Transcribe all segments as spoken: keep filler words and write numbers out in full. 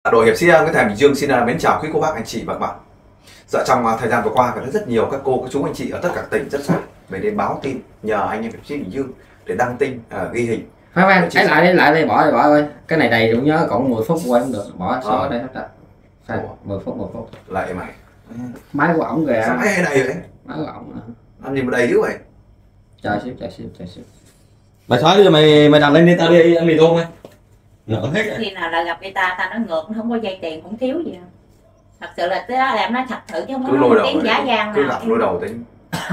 Đội hiệp sĩ Nguyễn Thành Bình Dương xin mến chào quý cô bác anh chị và các bạn. Dạ, trong thời gian vừa qua có rất nhiều các cô các chú anh chị ở tất cả tỉnh rất xa về đến báo tin nhờ anh em hiệp sĩ Bình Dương để đăng tin uh, ghi hình. Khoan khoan, cái lại đi lại đây bỏ đi bỏ ơi. Cái này đầy đủ nhớ còn mười phút quay không được, bỏ số ở đây hết rồi. mười phút một phút. Lại mày. Máy của ổng kìa. Sao máy hay này vậy? Máy của ổng. Làm gì mà đầy dữ vậy? Chờ xíu, chờ xíu, chờ xíu. Mày xóa đi, mày mày đặt lên đi, tao đi ăn mì tôm mày. Nở hết rồi. Khi nào là gặp người ta, ta nói ngược, không có dây tiền cũng thiếu gì. Thật sự là cái đó em nói thật thử chứ không có nói tiếng giả gian nào. Cứ gặp lôi đầu tính.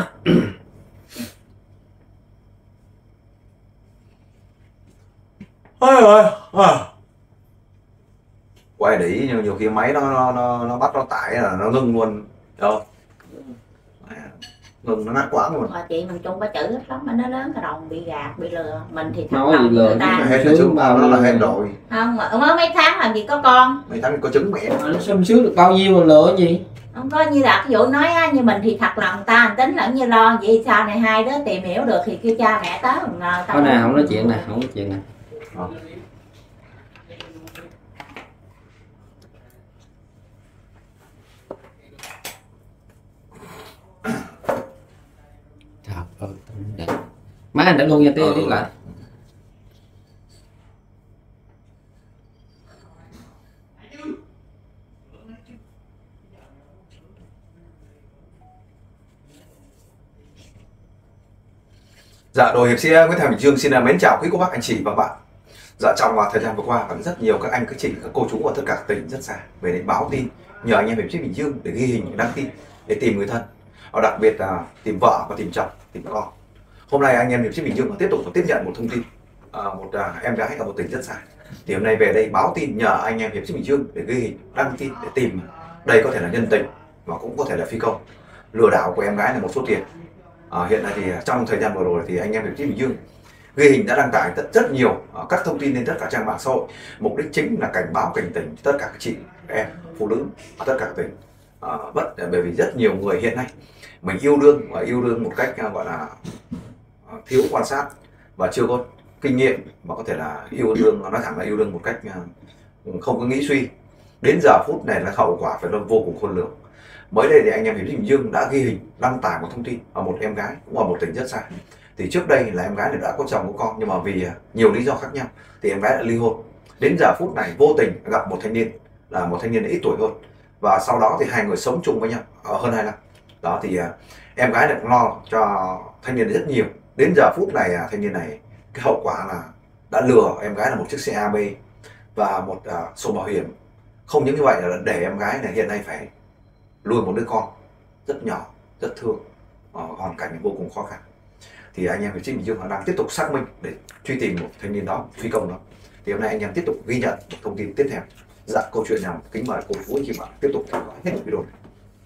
Ôi ơi, quay để ý nhiều, nhiều khi máy nó nó nó, nó bắt nó tải là nó ngưng luôn đâu, ngưng nó nát quãng luôn. Mà chị mình chung có chữ hết lắm mà nó lớn cái đầu bị gạt bị lừa mình thì thật nói lòng lừa người ta hết trứng bao nó là hết rồi. Không mà mới mấy tháng làm gì có con, mấy tháng có trứng mẹ nó sung sướng được bao nhiêu mà lừa gì không có như là cái vụ nói á, như mình thì thật lòng ta tính lẫn như lo vậy sau này hai đứa tìm hiểu được thì kêu cha mẹ tới ngờ thôi nè, không nói chuyện nè, không nói chuyện nè. À. Trời ơi, má anh đã luôn nha, tiếng ừ. lại. Dạ, đội hiệp sĩ Nguyễn Thành Bình Dương xin mến chào quý cô bác anh chị và các bạn. Dạ, trong thời gian vừa qua có rất nhiều các anh các chị các cô chú ở tất cả các tỉnh rất xa về đến báo tin nhờ anh em hiệp sĩ Bình Dương để ghi hình đăng tin để tìm người thân, và đặc biệt là tìm vợ và tìm chồng tìm con. Hôm nay anh em hiệp sĩ Bình Dương tiếp tục tiếp nhận một thông tin à, một à, em gái ở một tỉnh rất xa. Thì hôm nay về đây báo tin nhờ anh em hiệp sĩ Bình Dương để ghi hình đăng tin để tìm. Đây có thể là nhân tình mà cũng có thể là phi công lừa đảo của em gái là một số tiền. À, hiện nay thì trong thời gian vừa rồi thì anh em hiệp sĩ Bình Dương ghi hình đã đăng tải rất, rất nhiều uh, các thông tin lên tất cả trang mạng xã hội. Mục đích chính là cảnh báo cảnh tỉnh tất cả các chị em phụ nữ ở tất cả các tỉnh. Uh, bất bởi vì rất nhiều người hiện nay mình yêu đương và yêu đương một cách uh, gọi là uh, thiếu quan sát và chưa có kinh nghiệm, và có thể là yêu đương nói thẳng là yêu đương một cách uh, không có nghĩ suy. Đến giờ phút này là hậu quả phải vô cùng khôn lường. Mới đây thì anh em hiệp sĩ Bình Dương đã ghi hình đăng tải một thông tin ở một em gái cũng ở một tỉnh rất xa. Thì trước đây là em gái này đã có chồng có con, nhưng mà vì nhiều lý do khác nhau thì em gái đã ly hôn. Đến giờ phút này vô tình gặp một thanh niên là một thanh niên ít tuổi hơn, và sau đó thì hai người sống chung với nhau ở hơn hai năm. Đó thì em gái này cũng lo cho thanh niên rất nhiều. Đến giờ phút này thanh niên này cái hậu quả là đã lừa em gái là một chiếc xe a bê và một uh, sổ bảo hiểm. Không những như vậy là để em gái này hiện nay phải nuôi một đứa con rất nhỏ, rất thương, ở hoàn cảnh vô cùng khó khăn. Thì anh em hiệp sĩ Bình Dương đang tiếp tục xác minh để truy tìm một thanh niên đó, phi công đó. Thì hôm nay anh em tiếp tục ghi nhận một thông tin tiếp theo. Dạ, câu chuyện nào kính mời cô chú anh chị bạn tiếp tục theo dõi hết video này.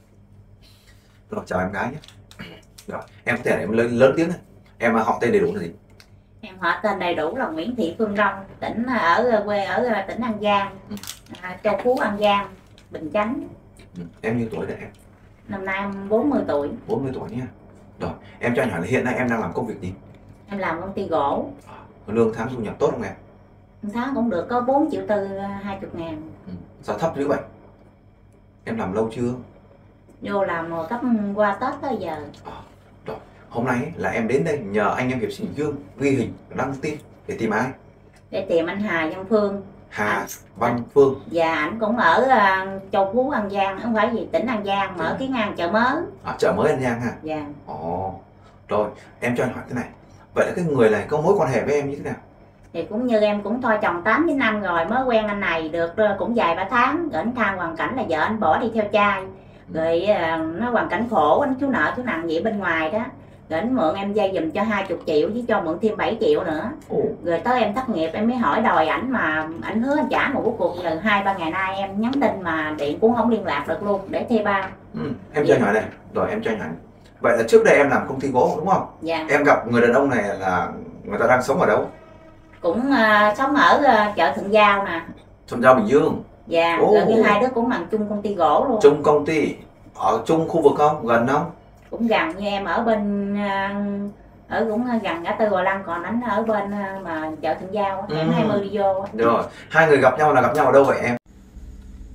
Rồi, chào em gái nhé. Rồi, em có thể em lớn, lớn tiếng này. Em họ tên đầy đủ là gì? Em họ tên đầy đủ là Nguyễn Thị Phương Đông, tỉnh ở quê ở tỉnh An Giang, ừ. à, Châu Phú An Giang, Bình Chánh. Ừ. Em nhiêu tuổi đấy em? Năm nay em bốn mươi tuổi. bốn mươi tuổi nha. Rồi, em cho anh hỏi là hiện nay em đang làm công việc gì? Em làm công ty gỗ. À, lương tháng thu nhập tốt không em? Tháng cũng được, có bốn triệu tư, hai mươi ngàn. Ừ. Sao thấp dữ vậy? Em làm lâu chưa? Vô làm một cấp qua Tết tới giờ. À, rồi, hôm nay là em đến đây nhờ anh em hiệp sĩ Bình Dương ghi hình đăng tin để tìm ai? Để tìm anh Hà Văn Phương. Hà anh, Văn anh, Phương. Dạ, anh cũng ở uh, Châu Phú An Giang, không phải gì tỉnh An Giang, mà ở cái ngang chợ mới. À, chợ mới An Giang ha? Dạ. Ồ, rồi em cho anh hỏi thế này, vậy là cái người này có mối quan hệ với em như thế nào? Thì cũng như em cũng thôi chồng tám chín năm rồi, mới quen anh này được cũng vài ba tháng, rồi anh than hoàn cảnh là vợ anh bỏ đi theo trai. Rồi uh, nó hoàn cảnh khổ, anh chú nợ chú nặng vậy bên ngoài đó. Rồi anh mượn em vay giùm cho hai mươi triệu với cho mượn thêm bảy triệu nữa. Ồ. Rồi tới em thất nghiệp em mới hỏi đòi ảnh, mà ảnh hứa anh trả, một cuối cùng là hai ba ngày nay em nhắn tin mà điện cũng không liên lạc được luôn, để thuê bao. Ừ, em cho anh hỏi này, rồi em cho anh hỏi. Vậy là trước đây em làm công ty gỗ đúng không? Dạ. Em gặp người đàn ông này là người ta đang sống ở đâu? Cũng uh, sống ở uh, chợ Thuận Giao nè. Thuận Giao Bình Dương. Dạ, rồi như hai đứa cũng làm chung công ty gỗ luôn. Chung công ty, ở chung khu vực không? Gần không? Cũng gần, như em ở bên uh, ở cũng gần ngã tư Gò Lăng, còn anh ở bên uh, mà chợ Thuận Giao, ừ. Em hai mươi đi vô. Rồi, hai người gặp nhau là gặp nhau ở đâu vậy em?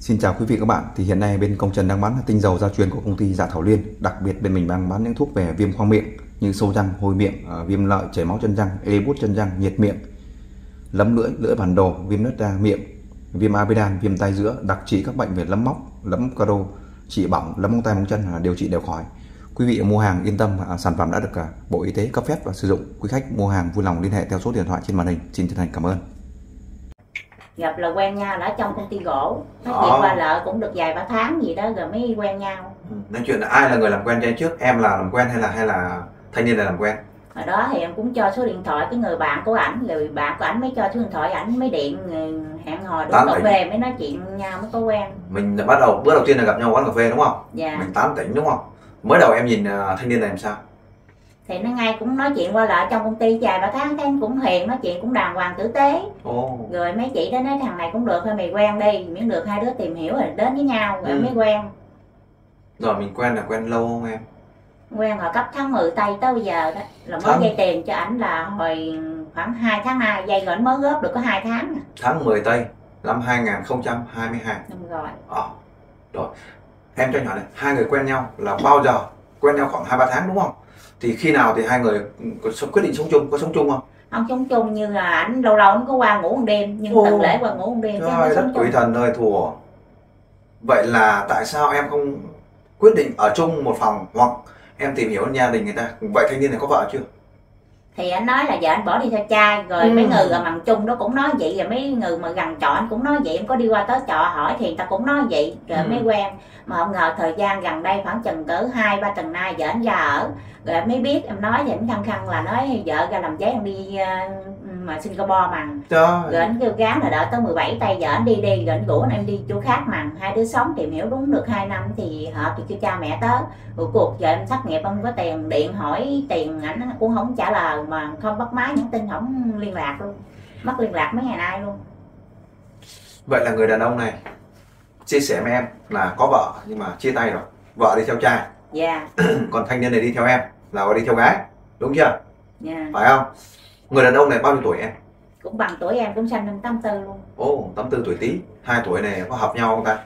Xin chào quý vị các bạn. Thì hiện nay bên Công Trần đang bán tinh dầu gia truyền của công ty Dạ Thảo Liên. Đặc biệt bên mình đang bán những thuốc về viêm khoang miệng như sâu răng, hôi miệng, viêm lợi, chảy máu chân răng, ê bút chân răng, nhiệt miệng, lấm lưỡi, lưỡi bản đồ, viêm nứt da miệng, viêm amidan, viêm tai giữa, đặc trị các bệnh về lấm móc, lấm caro, trị bỏng, lấm móng tay móng chân, điều trị đều khỏi. Quý vị mua hàng yên tâm, sản phẩm đã được Bộ Y tế cấp phép và sử dụng. Quý khách mua hàng vui lòng liên hệ theo số điện thoại trên màn hình. Xin chân thành cảm ơn. Gặp là quen nhau ở trong công ty gỗ, nói Đó. chuyện qua lại cũng được vài ba tháng gì đó rồi mới quen nhau. Nói chuyện là ai là người làm quen cho em trước, em là làm quen hay là hay là thanh niên là làm quen? Hồi đó thì em cũng cho số điện thoại cái người bạn của ảnh, rồi bạn của ảnh mới cho số điện thoại ảnh, mới điện hẹn hò đúng cà phê mới nói chuyện nhau mới có quen. Mình bắt đầu bữa đầu tiên là gặp nhau quán cà phê đúng không? Dạ. Mình tán tỉnh đúng không? Mới đầu em nhìn thanh niên này làm sao? Thì nó ngay cũng nói chuyện qua lại trong công ty vài ba tháng, thấy cũng hiền, nói chuyện cũng đàng hoàng tử tế. Ồ. Rồi mấy chị đó nói thằng này cũng được thôi mày quen đi, miễn được hai đứa tìm hiểu rồi đến với nhau rồi ừ. mới quen. Rồi mình quen là quen lâu không em? Quen hồi cấp tháng mười Tây tới bây giờ đó, là mới dây tiền cho ảnh là hồi khoảng hai tháng nay, dây rồi mới góp được có hai tháng. Tháng mười Tây năm hai nghìn không trăm hai mươi hai. Đúng rồi. Ờ. Rồi. Em cho nhỏ này, hai người quen nhau là bao giờ? Quen nhau khoảng hai ba tháng đúng không? Thì khi nào thì hai người có quyết định sống chung, có sống chung không? Không sống chung, như là ảnh lâu lâu anh có qua ngủ một đêm, nhưng từng lễ qua ngủ một đêm. Trời đất quỷ thần ơi thùa. Vậy là tại sao em không quyết định ở chung một phòng hoặc em tìm hiểu gia đình người ta? Vậy thanh niên này có vợ chưa? Thì anh nói là vợ anh bỏ đi theo trai, rồi ừ. mấy người ở mằng chung đó cũng nói vậy, rồi mấy người mà gần trọ anh cũng nói vậy, em có đi qua tới trọ hỏi thì người ta cũng nói vậy, rồi ừ. mới quen. Mà không ngờ thời gian gần đây khoảng chừng cỡ hai ba tuần nay vợ anh ra ở, rồi em mới biết, em nói thì anh khăng khăng là nói vợ ra làm giấy anh đi uh, mà Singapore mằng. Rồi anh kêu gán là đợi tới mười bảy Tây vợ anh đi đi, rồi anh rủ anh em đi chỗ khác mằng, hai đứa sống tìm hiểu đúng được hai năm thì hợp thì kêu cha mẹ tới. Rồi cuộc giờ em thất nghiệp không có tiền, điện hỏi tiền ảnh cũng không trả lời, mà không bắt máy nhắn tin không liên lạc luôn, mất liên lạc mấy ngày nay luôn. Vậy là người đàn ông này chia sẻ với em là có vợ nhưng mà chia tay rồi, vợ đi theo trai. Dạ. Còn thanh niên này đi theo em là đi theo gái, đúng chưa? Dạ. Phải không? Người đàn ông này bao nhiêu tuổi em? Cũng bằng tuổi em, cũng sinh năm tám tư luôn. Ồ, tám tư tuổi Tý. Hai tuổi này có hợp nhau không ta?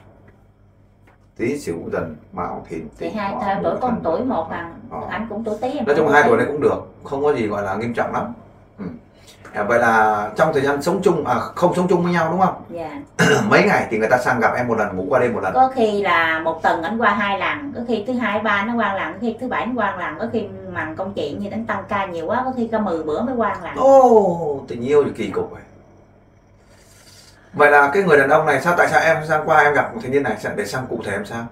Tý Sửu Dần Mão Thìn. Thì hai thời tuổi con tuổi một bằng, anh cũng tuổi Tý em. Nói chung hai tuổi này cũng được, không có gì gọi là nghiêm trọng lắm. Ừ. À, vậy là trong thời gian sống chung, à không sống chung với nhau đúng không? Dạ. Mấy ngày thì người ta sang gặp em một lần, ngủ qua đêm một lần. Có khi là một tuần anh qua hai lần, có khi thứ hai ba nó qua lần, có khi thứ bảy nó qua lần, có khi mằng công chuyện như đánh tăng ca nhiều quá, có khi cả mười bữa mới qua lần. Ồ, tình yêu thì kỳ cục rồi. Vậy là cái người đàn ông này sao, tại sao em sang qua em gặp một thanh niên này để sang cụ thể em sao?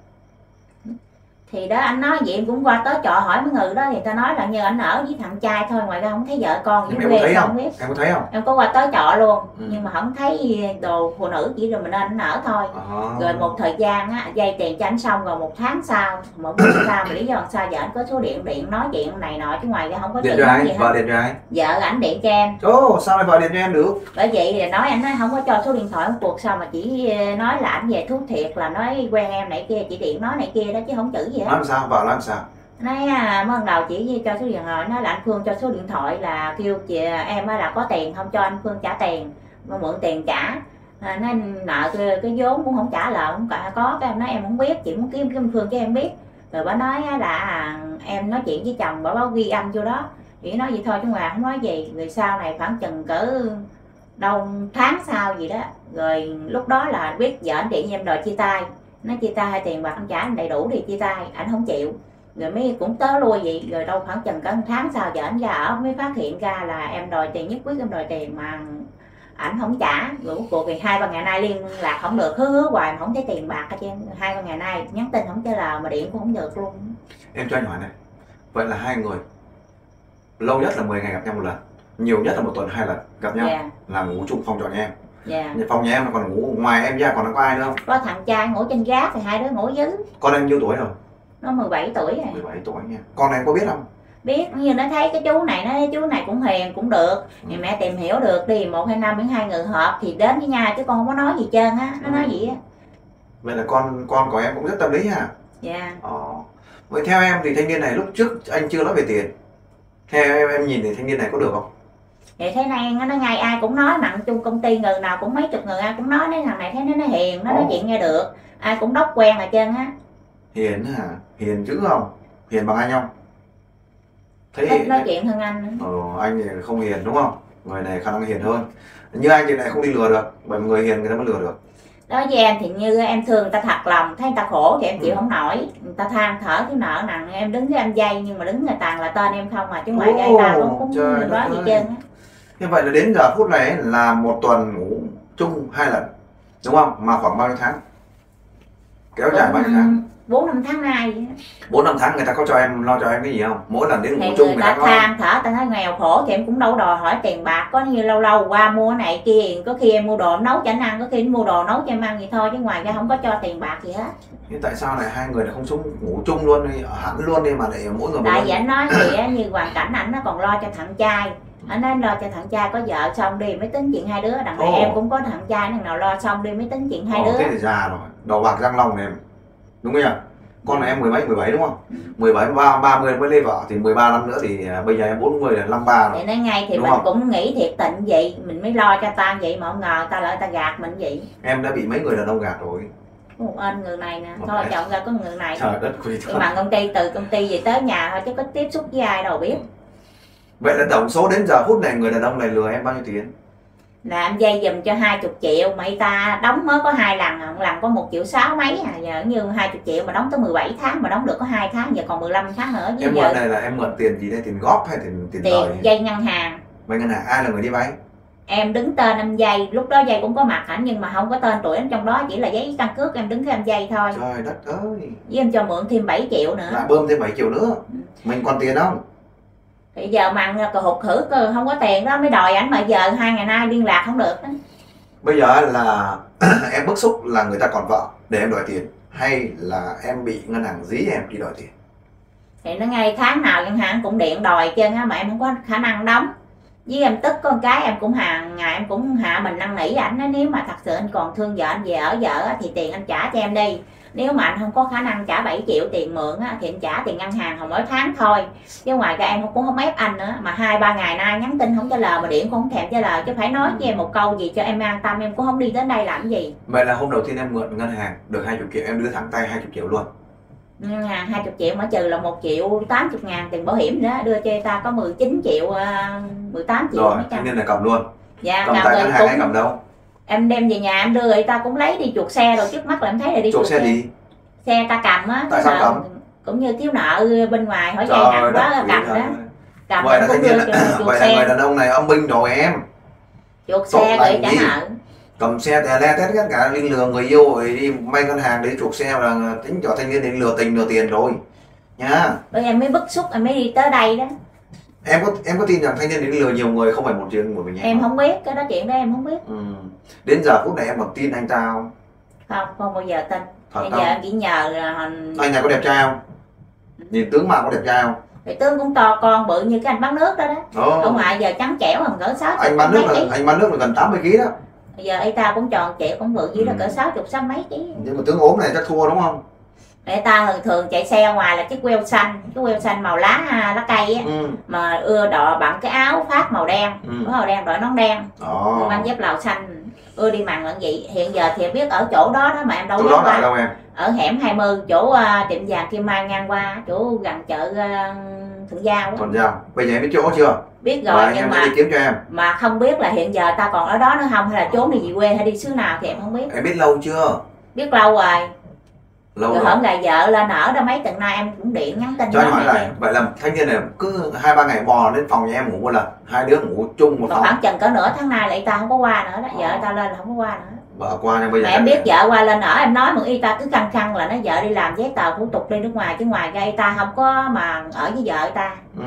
Thì đó anh nói vậy, em cũng qua tới trọ hỏi mấy người đó thì ta nói là như anh ở với thằng trai thôi, ngoài ra không thấy vợ con với quê không biết. Em có thấy không? Em có qua tới trọ luôn, ừ. nhưng mà không thấy đồ phụ nữ, chỉ rồi mình nên anh ở thôi. À. Rồi một thời gian á, dây tiền cho anh xong, rồi một tháng sau, một tháng sau mà lý do sao vợ anh có số điện điện nói chuyện này nọ, chứ ngoài ra không có điện chuyện gì hết. Vợ điện cho ai? Vợ ảnh điện cho em. Ồ, sao lại vợ điện cho em được? Bởi vậy thì nói anh nói không có cho số điện thoại của cuộc, sao mà chỉ nói là ảnh về thuốc thiệt, là nói quen em này kia, chỉ điện nói này kia đó chứ không chữ gì hết. Làm sao? Vợ làm sao? Nói à, mới ban đầu chỉ cho số điện thoại, nói là anh Phương cho số điện thoại, là kêu chị em là có tiền không cho anh Phương trả tiền, mà mượn tiền trả. À, nói nợ cái, cái vốn cũng không trả lời, không cả có. Cái em nói em không biết, chị muốn kiếm kiếm Phương cho em biết. Rồi bà nói là à, em nói chuyện với chồng, bà báo ghi âm vô đó. Chỉ nói vậy thôi chứ ngoài không nói gì. Rồi sau này khoảng chừng cỡ đâu tháng sau gì đó, rồi lúc đó là biết vợ anh điện em đòi chia tay, nói chia tay tiền bạc anh trả anh đầy đủ thì chia tay, anh không chịu. Rồi mới cũng tới lui vậy, rồi đâu khoảng chừng cả một tháng sau vợ anh ra ở mới phát hiện ra là em đòi tiền, nhất quyết em đòi tiền mà ảnh không trả. Rồi cuối cùng thì hai ba ngày nay liên lạc không được, hứa hứa hoài mà không thấy tiền bạc hết trơn. Hai ba ngày nay nhắn tin không trả lời, mà điện cũng không được luôn. Em cho anh hỏi này, vậy là hai người lâu nhất là mười ngày gặp nhau một lần, nhiều nhất là một tuần hai lần gặp nhau, yeah. là ngủ chung phòng trọ nhà em. Yeah. Phòng nhà em là còn ngủ, ngoài em ra còn có ai nữa không? Có thằng trai ngủ trên gác thì hai đứa ngủ dưới. Con em nhiêu tuổi rồi? Nó mười bảy tuổi rồi. mười bảy tuổi nha. Con em có biết không? Biết, như nó thấy cái chú này, nó thấy chú này cũng hiền cũng được, ừ. thì mẹ tìm hiểu được đi, một hai năm đến hai người hợp thì đến với nhau, chứ con không có nói gì trơn á. Nó ừ. nói gì á. Vậy là con con của em cũng rất tâm lý hả? Dạ. Yeah. Ờ. Vậy theo em thì thanh niên này lúc trước anh chưa nói về tiền, theo em em nhìn thì thanh niên này có được không? Thì thế này nó ngay ai cũng nói, mặn chung công ty người nào cũng mấy chục người ai cũng nói, thằng này thấy nó nó hiền, nó nói chuyện nghe được, ai cũng đốc quen hết trơn á. Hiền hả? Hiền chứ không? Hiền bằng anh không? Thế thích nói chuyện hơn anh. Ờ, anh thì không hiền đúng không? Người này khả năng hiền hơn. Như anh thì này không đi lừa được, bởi vì người hiền người ta mới lừa được. Đối với em thì như em thương người ta thật lòng, thấy người ta khổ thì em chịu ừ. không nổi, người ta than thở thiếu nợ nặng, em đứng với em dây nhưng mà đứng người toàn là tên em không à, chứ ngoài oh, ta cũng cũng nói gì trơn á. Như vậy là đến giờ phút này là một tuần ngủ chung hai lần đúng không? Mà khoảng bao nhiêu tháng? Kéo dài bao nhiêu tháng? Bốn năm tháng nay. Bốn năm tháng người ta có cho em lo cho em cái gì không? Mỗi lần đến ngủ thì chung người ta than thở, ta thấy nghèo khổ thì em cũng đâu đòi hỏi tiền bạc, có như lâu lâu qua mua cái này kia, có khi em mua đồ nấu cho anh ăn, có khi em mua đồ nấu cho em ăn vậy thôi, chứ ngoài ra không có cho tiền bạc gì hết. Nhưng tại sao lại hai người lại không chung ngủ chung luôn đi, hẳn luôn đi mà lại mỗi người một tại vì anh nói gì á, như hoàn cảnh ảnh nó còn lo cho thằng trai, anh nói lo cho thằng trai có vợ xong đi mới tính chuyện hai đứa, đằng này oh. em cũng có thằng trai thằng nào lo xong đi mới tính chuyện hai oh, đứa. Thế thì già rồi, đầu bạc răng long này em đúng không nhỉ? Con này em mười mấy, mười bảy đúng không? mười bảy, ba mươi mới lấy vợ thì mười ba năm nữa thì bây giờ em bốn mươi là năm ba rồi. Thì nói ngay thì đúng mình không? Cũng nghĩ thiệt tình vậy, mình mới lo cho ta vậy mà không ngờ ta lại ta gạt mình vậy. Em đã bị mấy người đàn ông gạt rồi. Một anh người này nè, okay. Thôi chọn ra có người này. Trời đất quỷ thôi. Mà công ty từ công ty về tới nhà thôi chứ có tiếp xúc với ai đâu biết. Vậy là tổng số đến giờ phút này người đàn ông này lừa em bao nhiêu tiền? Là em dây dùm cho hai mươi triệu mà ta đóng mới có hai lần, một lần có một triệu sáu mấy à, giờ như hai mươi triệu mà đóng tới mười bảy tháng mà đóng được có hai tháng, giờ còn mười lăm tháng nữa. Em mượn này là em mượn tiền gì đây, tiền góp hay tiền tiền tiền lời? Dây ngân hàng. Vay ngân hàng, ai là người đi vay? Em đứng tên em dây, lúc đó dây cũng có mặt ảnh nhưng mà không có tên tuổi em trong đó, chỉ là giấy căn cước em đứng cái em dây thôi. Trời đất ơi. Với em cho mượn thêm bảy triệu nữa. Lại bơm thêm bảy triệu nữa. Ừ. Mình còn tiền không? Bây giờ mặn cờ hụt khử cơ không có tiền đó mới đòi ảnh, mà giờ hai ngày nay liên lạc không được đó. Bây giờ là em bức xúc là người ta còn vợ để em đòi tiền, hay là em bị ngân hàng dí em đi đòi tiền? Thì nó ngay tháng nào ngân hàng cũng điện đòi chân á, mà em không có khả năng đóng. Với em tức con cái em cũng hàng ngày em cũng hạ mình năn nỉ ảnh nói nếu mà thật sự anh còn thương vợ anh về ở vợ thì tiền anh trả cho em đi. Nếu mà anh không có khả năng trả bảy triệu tiền mượn á, thì anh trả tiền ngân hàng hồi mỗi tháng thôi. Chứ ngoài ra em cũng không ép anh nữa. Mà hai ba ngày nay nhắn tin không trả lời, mà điện cũng không thèm trả lời. Chứ phải nói với em một câu gì cho em an tâm, em cũng không đi đến đây làm gì. Vậy là hôm đầu tiên em mượn ngân hàng được hai mươi triệu, em đưa thẳng tay hai mươi triệu luôn. Ngân hàng hai mươi triệu mà trừ là một triệu tám mươi ngàn tiền bảo hiểm nữa, đưa cho ta có mười chín triệu, mười tám triệu. Rồi, thế nên là cầm luôn. Dạ, cầm tay ngân hàng hay cầm đâu? Em đem về nhà em đưa người ta cũng lấy đi chuột xe rồi, trước mắt là em thấy là đi chuột, chuột xe, xe gì? Xe ta cầm á. Tại sao cầm? Cũng như thiếu nợ bên ngoài hỏi dây nặng quá cầm đó. Cầm vậy là thanh niên là, vậy là người đàn ông này âm binh rồi em. Chuột xe rồi trả nợ. Cầm xe tè le tét tất cả, đi lừa người yêu rồi đi vay ngân hàng để chuộc xe là tính cho thanh niên đến lừa tình lừa tiền rồi nha. Bây em mới bức xúc em mới đi tới đây đó. Em có em có tin rằng thanh niên đến lừa nhiều người không phải một chuyện một mình em không biết cái đó, chuyện đó em không biết. Ừ. Đến giờ phút này em còn tin anh ta không? Không, không bao giờ tin. Bây giờ em chỉ nhờ là anh này có đẹp trai không? Nhìn tướng mạo có đẹp trai không? Thì tướng cũng to con bự như cái anh bán nước đó đó. Ở ngoài giờ trắng trẻo hơn cỡ sáu. Anh bán nước là ý. Anh bán nước là gần tám mươi ký đó. Bây giờ ấy ta cũng tròn trẻo cũng bự dưới ừ. là cỡ sáu mươi sáu mấy ký. Nhưng mà tướng ốm này chắc thua đúng không? Để ta thường thường chạy xe ngoài là chiếc queo xanh, cái queo xanh màu lá lá cây á, ừ. mà ưa đọ bằng cái áo phát màu đen, ừ. màu đen đội nón đen, oh. mang dép lào xanh, ưa đi mặn là vậy. Hiện giờ thì em biết ở chỗ đó đó mà em đâu biết qua. Đâu em? Ở hẻm hai mươi chỗ uh, tiệm vàng Kim Mai ngang qua, chỗ gần chợ uh, Thuận Giao á. Thuận Giao. Bây giờ em biết chỗ chưa? Biết rồi. Và nhưng mà đi kiếm cho em. Mà không biết là hiện giờ ta còn ở đó nữa không, hay là trốn đi về quê hay đi xứ nào thì em không biết. Em biết lâu chưa? Biết lâu rồi. Lâu rồi. Hổng là vợ lên ở đó mấy tuần nay em cũng điện nhắn tin cho anh hỏi lại, vậy là thanh niên này cứ hai ba ngày bò lên phòng nhà em ngủ một lần, hai đứa ngủ chung một phòng. Khoảng chừng cỡ nửa tháng nay lại ta không có qua nữa đó, vợ à. ta lên là không có qua nữa. Vợ qua nhưng bây giờ mà em biết vợ qua lên ở em nói mà y ta cứ căng căng là nó vợ đi làm giấy tờ thủ tục đi nước ngoài, chứ ngoài ra y ta không có mà ở với vợ ta. Ừ.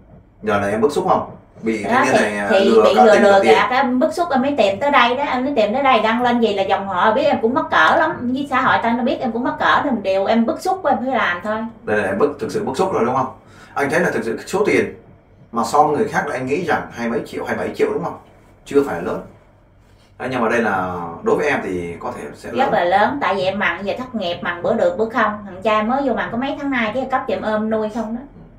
Giờ này em bức xúc không? Bị đó, thanh niên thì, này thì lừa bị lừa lừa gạt em bức xúc em mới tìm tới đây đó, em mới tìm tới đây đăng lên gì là dòng họ biết em cũng mắc cỡ lắm, với xã hội ta nó biết em cũng mắc cỡ thì điều em bức xúc em phải làm thôi. Đây là em bức thực sự bức xúc rồi đúng không? Anh thấy là thực sự số tiền mà so với người khác là anh nghĩ rằng hai mấy triệu, hai bảy triệu đúng không? Chưa phải lớn. Đấy, nhưng mà đây là đối với em thì có thể sẽ rất lớn. là lớn, tại vì em mặn giờ thất nghiệp, mặn bữa được bữa không, thằng trai mới vô mặn có mấy tháng nay cái cấp cho em ôm nuôi không đó.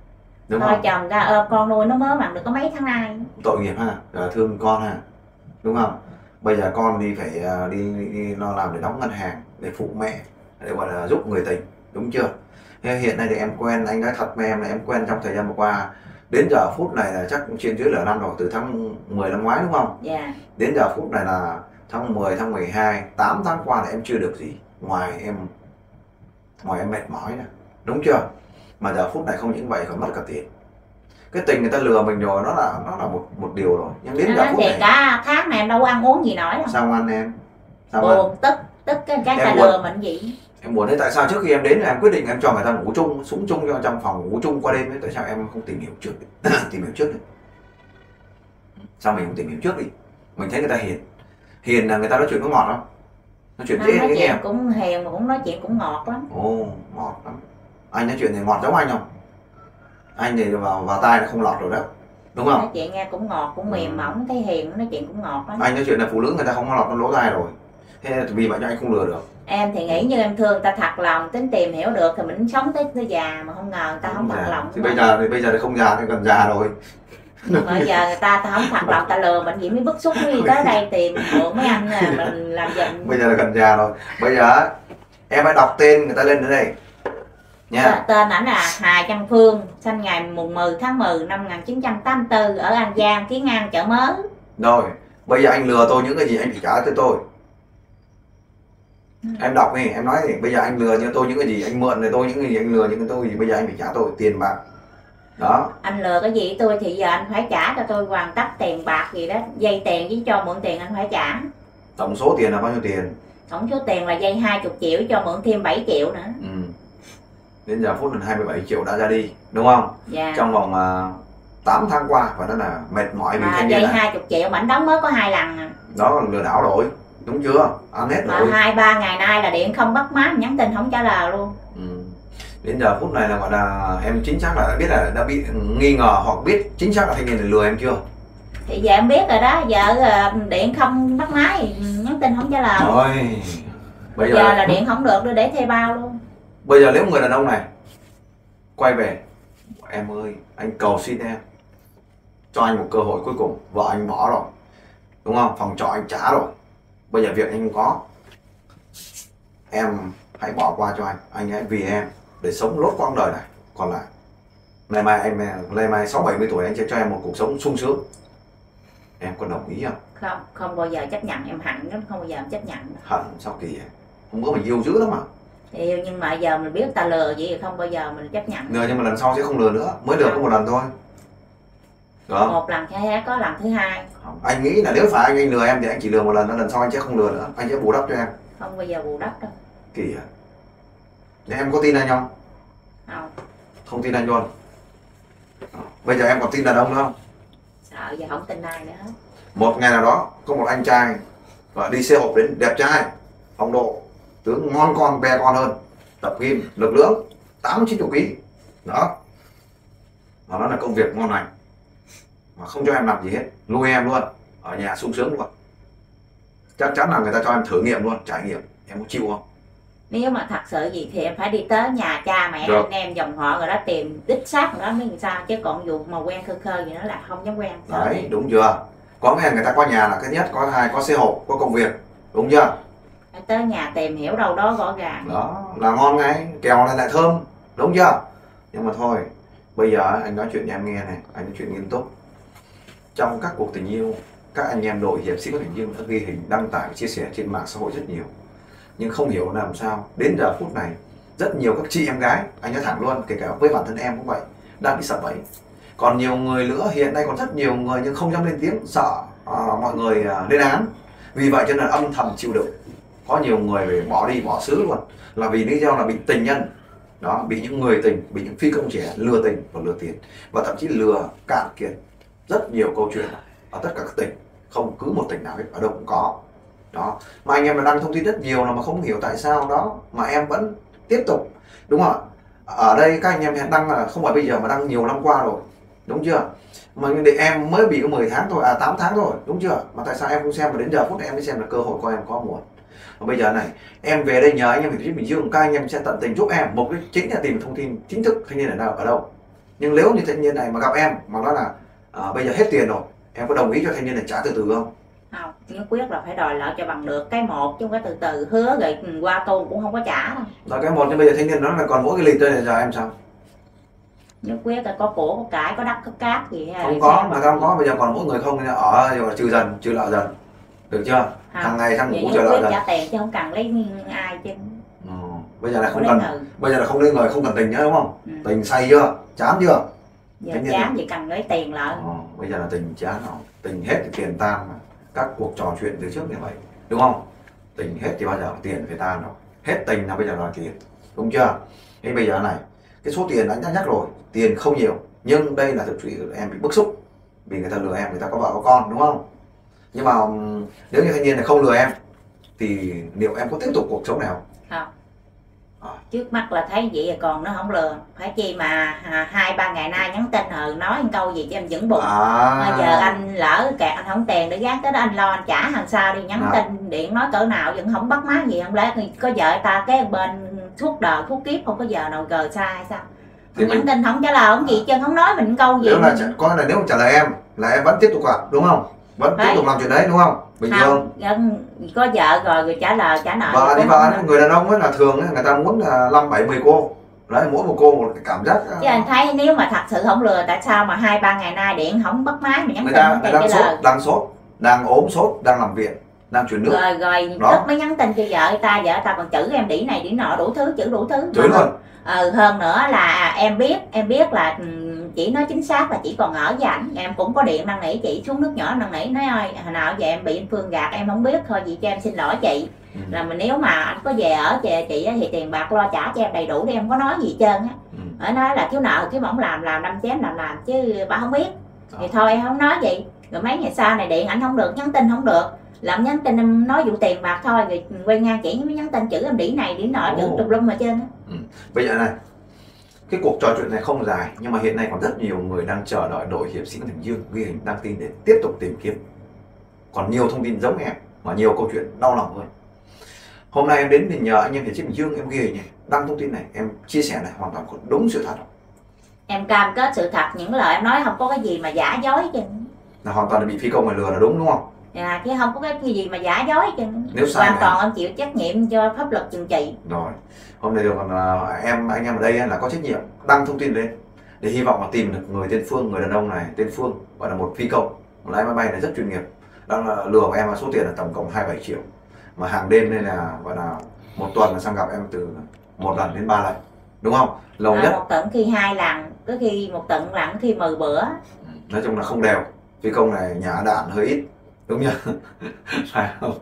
đúng thôi không? chồng ra ôm con nuôi nó mới bằng được có mấy tháng nay. Tội nghiệp ha, à, thương con ha, đúng không? Bây giờ con đi phải uh, đi, đi, đi lo làm để đóng ngân hàng, để phụ mẹ, để gọi là giúp người tình, đúng chưa? Thế hiện nay thì em quen, anh nói thật với em là em quen trong thời gian vừa qua, đến giờ phút này là chắc cũng trên dưới nửa năm rồi, từ tháng mười năm ngoái đúng không? Dạ. Yeah. Đến giờ phút này là tháng mười, tháng mười hai, tám tháng qua là em chưa được gì ngoài em ngoài em mệt mỏi nè, đúng chưa? Mà giờ phút này không những vậy còn mất cả tiền. Cái tình người ta lừa mình rồi nó là nó là một một điều rồi, nhưng đến giờ À, phút thì này cả tháng này em đâu có ăn uống gì nổi đâu. sao ăn em? Sao ăn? Buồn tức tức cái cái ta Em buồn. lừa mình gì? Em muốn đấy, tại sao trước khi em đến là em quyết định em cho người ta ngủ chung, súng chung cho trong phòng ngủ chung qua đêm ấy, tại sao em không tìm hiểu trước đi? Tìm hiểu trước đi. Sao mình không tìm hiểu trước đi? Mình thấy người ta hiền, hiền là người ta nói chuyện có ngọt không? Nói chuyện dễ Nói nghe chuyện nghe. cũng hiền mà cũng nói chuyện cũng ngọt lắm. Ồ, ngọt lắm. Anh nói chuyện thì ngọt giống anh không? Anh thì vào vào tai nó không lọt rồi đó, đúng không? Nói chuyện nghe cũng ngọt, cũng mềm mỏng, thấy hiền, nói chuyện cũng ngọt lắm. Anh nói chuyện là phụ nữ người ta không có lọt nó lỗ tai rồi, thế vì vậy cho anh không lừa được. Em thì nghĩ như em thương ta thật lòng, tính tìm hiểu được thì mình sống tới tới già, mà không ngờ người ta không thật Dạ. lòng. Thì bây giờ thì bây giờ thì không già thì gần già rồi. Nhưng mà giờ người ta ta không thật lòng, ta lừa mình gì mới bức xúc mới đi tới đây tìm mượn mấy anh nè, mình làm giùm. Bây giờ là gần già rồi. Bây giờ em hãy đọc tên người ta lên ở đây nha. Tên ảnh là Hà Trân Phương, sinh ngày mùng mười tháng mười năm một nghìn chín trăm tám mươi tư ở An Giang, Kiến An, chợ mới. Rồi, bây giờ anh lừa tôi những cái gì anh phải trả cho tôi. Em đọc đi, em nói đi, bây giờ anh lừa như tôi những cái gì, anh mượn này tôi những cái gì, anh lừa những cái tôi gì, bây giờ anh phải trả tôi tiền bạc. Đó. Anh lừa cái gì tôi thì giờ anh phải trả cho tôi hoàn tất tiền bạc gì đó, dây tiền với cho mượn tiền anh phải trả. Tổng số tiền là bao nhiêu tiền? Tổng số tiền là dây hai mươi triệu, cho mượn thêm bảy triệu nữa. Ừ. Đến giờ phút là hai mươi bảy triệu đã ra đi, đúng không? Dạ. Trong vòng uh, tám tháng qua và nó là mệt mỏi vì Mà thanh dây niên này. hai mươi triệu mà anh đóng mới có hai lần à. Đó là lừa đảo rồi, đúng chưa? Ăn hết Mà rồi. hai ba ngày nay là điện không bắt máy, nhắn tin không trả lời luôn. Ừ. Đến giờ phút này là gọi là em chính xác là đã biết là đã bị nghi ngờ hoặc biết chính xác là thanh niên này lừa em chưa? Thì giờ em biết rồi đó, giờ điện không bắt máy, nhắn tin không trả lời. Rồi. Bây Giờ, giờ, giờ là điện không được, đưa để thuê bao luôn. bây giờ nếu người đàn ông này quay về, em ơi, anh cầu xin em cho anh một cơ hội cuối cùng, vợ anh bỏ rồi, đúng không? Phòng trọ anh trả rồi, bây giờ việc anh không có, em hãy bỏ qua cho anh, anh hãy vì em để sống lốt quãng đời này còn lại. Ngày mai em ngày mai sáu bảy mươi tuổi anh sẽ cho em một cuộc sống sung sướng. Em có đồng ý không? Không, không bao giờ chấp nhận, em hận lắm, không bao giờ em chấp nhận. Hận sao kỳ vậy? Không có mình yêu dữ lắm mà. Yêu nhưng mà giờ mình biết ta lừa vậy thì không bao giờ mình chấp nhận. Lừa nhưng mà lần sau sẽ không lừa nữa, mới lừa có một lần thôi. Đó. Một lần hay có lần thứ hai. Không. Anh nghĩ là nếu phải anh, anh lừa em thì anh chỉ lừa một lần, lần sau anh sẽ không lừa nữa, anh sẽ bù đắp cho em. Không bao giờ bù đắp đâu. Kỳ à? Thế em có tin anh không? Không. Không tin anh luôn. Bây giờ em còn tin đàn ông nữa không? Sợ giờ không tin ai nữa hết. Một ngày nào đó có một anh trai và đi xe hộp đến, đẹp trai, phong độ, tướng ngon con be con hơn, tập gym, lực lượng tám chín chục ký, đó, mà nó là công việc ngon lành mà không cho em làm gì hết, nuôi em luôn, ở nhà sung sướng luôn, chắc chắn là người ta cho em thử nghiệm luôn, trải nghiệm. Em có chịu không? Nếu mà thật sự gì thì em phải đi tới nhà cha mẹ, được, anh em dòng họ rồi đó, tìm đích xác rồi đó mới làm sao, chứ còn dù mà quen khơ khơ gì nữa là không dám quen. đấy, gì? Đúng chưa? Có nghe người ta qua nhà là cái nhất, có hai có xe hộp, có công việc, đúng chưa? Phải tới nhà tìm hiểu đâu đó rõ ràng. Đó là ngon ngay, kèo này lại thơm, đúng chưa? Nhưng mà thôi, bây giờ anh nói chuyện cho em nghe này, anh nói chuyện nghiêm túc. Trong các cuộc tình yêu, các anh em đội hiệp sĩ có tình yêu đã ghi hình, đăng tải, chia sẻ trên mạng xã hội rất nhiều, nhưng không hiểu làm sao đến giờ phút này rất nhiều các chị em gái, anh nói thẳng luôn, kể cả với bản thân em cũng vậy, đang bị sập bẫy. Còn nhiều người nữa, hiện nay còn rất nhiều người nhưng không dám lên tiếng, sợ uh, mọi người uh, lên án, vì vậy cho nên âm thầm chịu đựng. Có nhiều người phải bỏ đi bỏ xứ luôn, là vì lý do là bị tình nhân đó, bị những người tình, bị những phi công trẻ lừa tình và lừa tiền, và thậm chí lừa cạn kiệt. Rất nhiều câu chuyện ở tất cả các tỉnh, không cứ một tỉnh nào hết, ở đâu cũng có đó. Mà anh em là đăng thông tin rất nhiều là mà không hiểu tại sao đó mà em vẫn tiếp tục, đúng không ạ? Ở đây các anh em đăng là không phải bây giờ mà đăng nhiều năm qua rồi, đúng chưa? Mà để em mới bị có mười tháng thôi, à tám tháng thôi, đúng chưa? Mà tại sao em không xem, mà đến giờ phút này em mới xem là cơ hội của em có muộn. Và bây giờ này, em về đây nhờ anh em Hiệp sĩ Bình Dương, các anh em sẽ tận tình giúp em. Mục đích chính là tìm thông tin chính thức thanh niên ở đâu, ở đâu. Nhưng nếu như thanh niên này mà gặp em mà nói là à, bây giờ hết tiền rồi, em có đồng ý cho thanh niên này trả từ từ không? Không, nhất quyết là phải đòi lại cho bằng được cái một, chứ không có từ từ hứa rồi qua tu cũng không có trả đâu. Rồi cái một, nhưng bây giờ thanh niên nói là còn mỗi cái lì tơi này, giờ em sao? Nhất quyết là có của có cải, có đất có cát gì hay Không có, người ta không có, bây giờ còn mỗi người không ở rồi trừ dần, trừ nợ dần, được chưa? Không. Hàng ngày sang ngủ Nhất chờ nợ quyết dần. trả tiền chứ không cần lấy ai chứ. Ừ. Bây giờ là không lấy cần, người. bây giờ là không lấy người, không cần tình nữa đúng không? Ừ. Tình say chưa? Chán chưa? Giờ Thanh niên chán này. gì cần lấy tiền lại. Ờ, bây giờ là tình chán rồi, tình hết thì tiền tan mà. Các cuộc trò chuyện từ trước như vậy, đúng không? Tình hết thì bao giờ tiền phải tan rồi. Hết tình là bây giờ là tiền, đúng chưa? Thế bây giờ này, cái số tiền anh đã nhắc rồi, tiền không nhiều, nhưng đây là thực sự em bị bức xúc vì người ta lừa em, người ta có vợ có con, đúng không? Nhưng mà nếu như thanh niên này không lừa em thì liệu em có tiếp tục cuộc sống này không? Không. À. Trước mắt là thấy vậy rồi còn nó không lừa, phải chi mà à, hai ba ngày nay nhắn tin hừ nói một câu gì cho em vững bụng. À. Bây giờ anh lỡ kẹt anh không tiền để gán tới đó anh lo anh trả hàng sau đi, nhắn À. tin điện nói cỡ nào vẫn không bắt má gì, không lẽ có vợ ta cái bên suốt đời suốt kiếp không có giờ nào gờ xa hay sao? Thì Nhắn mình- tin không trả lời không gì chứ không nói mình câu gì. Nếu là trả- có là nếu mà trả lời em là em vẫn tiếp tục làm, đúng không? Vẫn tiếp Đấy. tục làm chuyện đấy, đúng không? Bình thường. Không, vẫn có vợ rồi rồi trả lời trả nợ. Vợ gì thì cũng vợ, không người đàn ông ấy là thường ấy, người ta muốn là năm bảy mười cô. Đấy, mỗi một cô một cái cảm giác. chứ anh thấy nếu mà thật sự không lừa tại sao mà hai ba ngày nay điện không bắt máy mà nhắn Người tin ta không người thèm đang trả lời. sốt, đang sốt, đang ốm sốt, đang làm viện, đang chuyển nước. Rồi rồi Đó. lúc mới nhắn tin cho vợ ta, vợ ta còn chữ em đĩ này đĩ nọ đủ thứ, chữ đủ thứ. Chửi luôn. Ừ, hơn nữa là à, em biết em biết là ừ, chỉ nói chính xác là chỉ còn ở với ảnh, em cũng có điện năn nỉ chị xuống nước nhỏ năn nỉ nói ơi hồi nào giờ em bị anh Phương gạt em không biết thôi chị cho em xin lỗi chị. Ừ. Là mình nếu mà anh có về ở chị, chị á, thì tiền bạc lo trả cho em đầy đủ đi, em có nói gì hết trơn á. Ừ. Ở nói là thiếu nợ thiếu mỏng làm làm đâm chém làm làm chứ bà không biết. Đó. Thì thôi em không nói gì. Rồi mấy ngày sau này điện ảnh không được, nhắn tin không được, làm nhắn tin em nói vụ tiền bạc thôi, rồi quay ngang chỉ mới nhắn tin chữ em đĩ này đĩ nọ chữ Ồ. tùm lum ở trên á. Ừ. Bây giờ này, cái cuộc trò chuyện này không dài nhưng mà hiện nay còn rất nhiều người đang chờ đợi đội hiệp sĩ Thành Dương ghi hình đăng tin để tiếp tục tìm kiếm. Còn nhiều thông tin giống em và nhiều câu chuyện đau lòng hơn. Hôm nay em đến thì nhờ anh em hiệp sĩ Bình Dương em ghi hình này, đăng thông tin này, em chia sẻ này hoàn toàn có đúng sự thật, Em cam kết sự thật, những lời em nói không có cái gì mà giả dối chứ. là hoàn toàn là bị phi công mà lừa là đúng, đúng không? À, chứ không có cái gì mà giả dối chứ. Nếu sai Hoàn này- toàn em chịu trách nhiệm cho pháp luật trừng trị. Rồi, hôm nay được còn à, em anh em ở đây là có trách nhiệm đăng thông tin lên để hy vọng là tìm được người tên Phương, người đàn ông này tên Phương gọi là một phi công, một lái máy bay này rất chuyên nghiệp, đang là lừa của em số tiền là tổng cộng hai mươi bảy triệu, mà hàng đêm nên là gọi là một tuần là sang gặp em từ một lần đến ba lần, đúng không? Lâu À, nhất một tuần khi hai lần, có khi một tuần lần khi mười bữa. nói chung là không đều, phi công này nhả đạn hơi ít, đúng nhá? Phải không?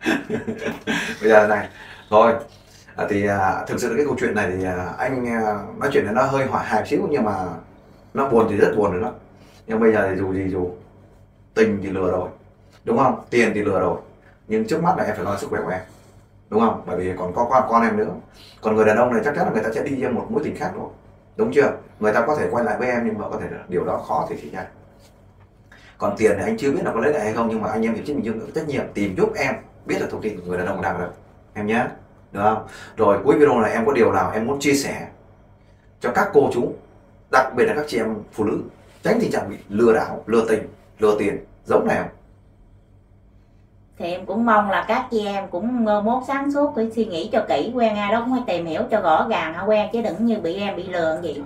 Bây giờ này thôi à, thì à, thực sự cái câu chuyện này thì à, anh à, nói chuyện này nó hơi hỏa hài xíu nhưng mà nó buồn thì rất buồn rồi đó. Nhưng bây giờ thì dù gì dù tình thì lừa rồi, đúng không? Tiền thì lừa rồi, nhưng trước mắt là em phải lo sức khỏe của em, đúng không? Bởi vì còn có con con em nữa. Còn người đàn ông này chắc chắn là người ta sẽ đi cho một mối tình khác rồi, đúng chưa? Người ta có thể quay lại với em nhưng mà có thể là điều đó khó thì xảy ra. Còn tiền thì anh chưa biết là có lấy lại hay không, nhưng mà anh em hiệp sĩ Bình Dương có trách nhiệm tìm giúp em biết là thông tin của người đàn ông đang ở đâu, em nhé, được không? Rồi cuối video này em có điều nào em muốn chia sẻ cho các cô chú, đặc biệt là các chị em phụ nữ tránh tình trạng bị lừa đảo, lừa tình, lừa tiền giống này không? Thì em cũng mong là các chị em cũng mơ mốt sáng suốt để suy nghĩ cho kỹ, quen ai đó cũng phải tìm hiểu cho rõ ràng hả quen, chứ đừng như bị em bị lừa gì.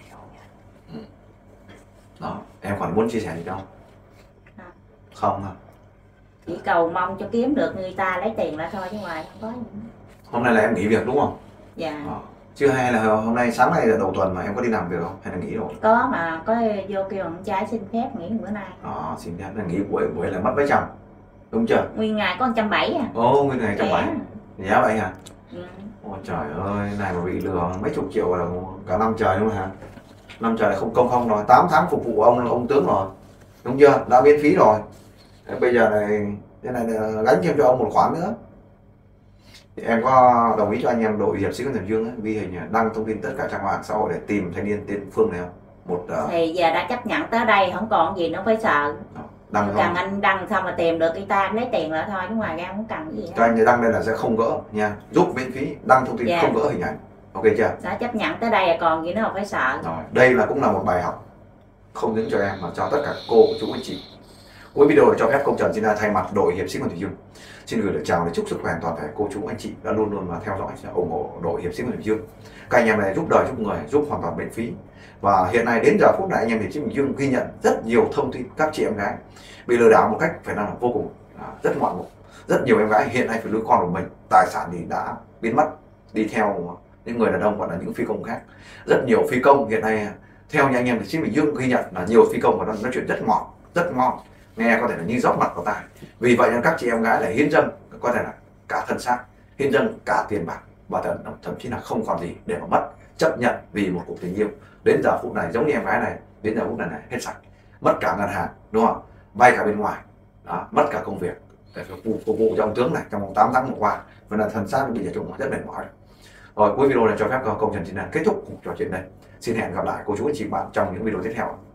Đó, em còn muốn chia sẻ gì không? À. Không hả? Chỉ cầu mong cho kiếm được người ta lấy tiền lại thôi chứ ngoài không có gì. Hôm nay là em nghỉ việc đúng không? Dạ. Ờ. Chứ hay là hôm nay sáng nay là đầu tuần mà em có đi làm việc không? Hay là nghỉ rồi? Có mà có vô kêu ông trai xin phép nghỉ bữa nay. Ờ, xin phép là nghỉ buổi buổi là mất mấy trăm, đúng chưa? Nguyên ngày có một trăm bảy à. Ồ, nguyên ngày trăm bảy, giá vậy hả? Ừ. Ôi trời ơi, này mà bị lừa mấy chục triệu là cả năm trời đúng không hả? Năm trời là không công không rồi, tám tháng phục vụ ông ông tướng rồi, đúng chưa? Đã miễn phí rồi. Thế bây giờ này thế này là gánh thêm cho ông một khoản nữa. Thì em có đồng ý cho anh em đội hiệp sĩ Thành Dương ấy, ghi hình đăng thông tin tất cả trang mạng xã hội để tìm thanh niên tên Phương này không? Một uh, Thì giờ đã chấp nhận tới đây không còn gì nữa phải sợ. đăng Cần không? anh đăng xong mà tìm được người ta lấy tiền lại thôi chứ ngoài ra không cần cái gì Cho hết. anh đăng đây là sẽ không gỡ nha, giúp miễn phí, đăng thông tin Dạ. không gỡ hình ảnh, Ok chưa? Đã chấp nhận tới đây còn gì nữa mà phải sợ. Rồi, đây là cũng là một bài học không những cho em mà cho tất cả cô, chú, anh chị. Cuối video để cho phép công Trần xin thay mặt đội hiệp sĩ Nguyễn Thủy Dương xin gửi lời chào để chúc sức khỏe toàn thể cô, chú, anh chị đã luôn luôn mà theo dõi, ủng hộ đội hiệp sĩ Nguyễn Thủy Dương. Các anh em này giúp đời, giúp người, giúp hoàn toàn miễn phí. Và hiện nay đến giờ phút này anh em hiệp sĩ Bình Dương ghi nhận rất nhiều thông tin các chị em gái bị lừa đảo một cách phải nói là vô cùng à, rất ngoạn mục. Rất nhiều em gái hiện nay phải nuôi con của mình, tài sản thì đã biến mất đi theo những người đàn ông gọi là những phi công khác. Rất nhiều phi công hiện nay theo như anh em hiệp sĩ Bình Dương ghi nhận là nhiều phi công và nó nói chuyện rất ngọt, rất ngon, nghe có thể là như rót mặt vào tai. Vì vậy nên các chị em gái lại hiến dâng có thể là cả thân xác, hiến dâng cả tiền bạc và thậm, thậm chí là không còn gì để mà mất, chấp nhận vì một cuộc tình yêu. Đến giờ phút này giống như em gái này, đến giờ phút này, này hết sạch, mất cả ngân hàng, đúng không, vay cả bên ngoài đó, mất cả công việc để phục vụ, phục vụ cho ông tướng này trong vòng tám tháng vừa qua, và là thần xác bị trùng rất mệt mỏi. Rồi cuối video này cho phép công Trần xin kết thúc cuộc trò chuyện này. Xin hẹn gặp lại cô chú anh chị bạn trong những video tiếp theo.